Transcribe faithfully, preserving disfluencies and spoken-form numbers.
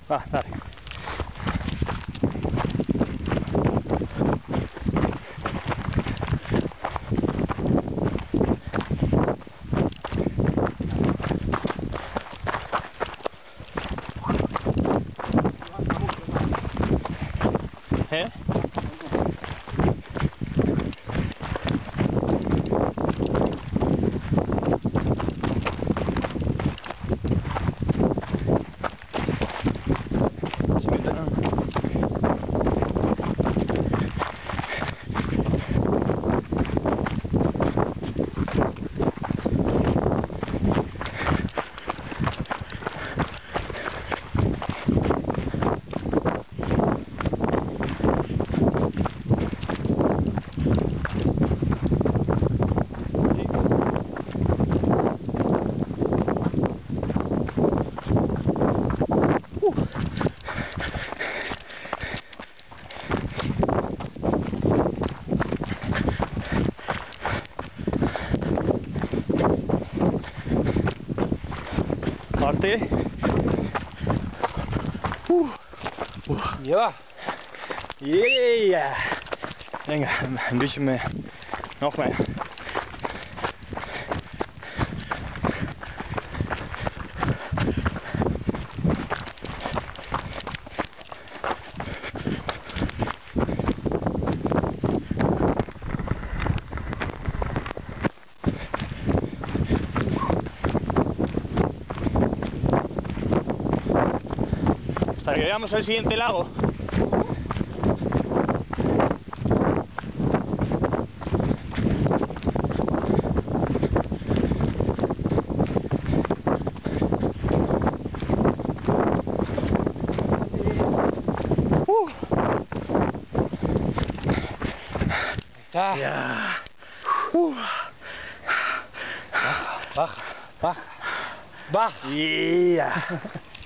Va, dale. ¿Eh? Parte. Uh, uh. Ja. Yeah. Venga, een beetje meer. Nog meer. Hasta que llegamos al siguiente lago. Uh. Ja. Ja. Uh. Wacht, wacht, wacht. Yeah.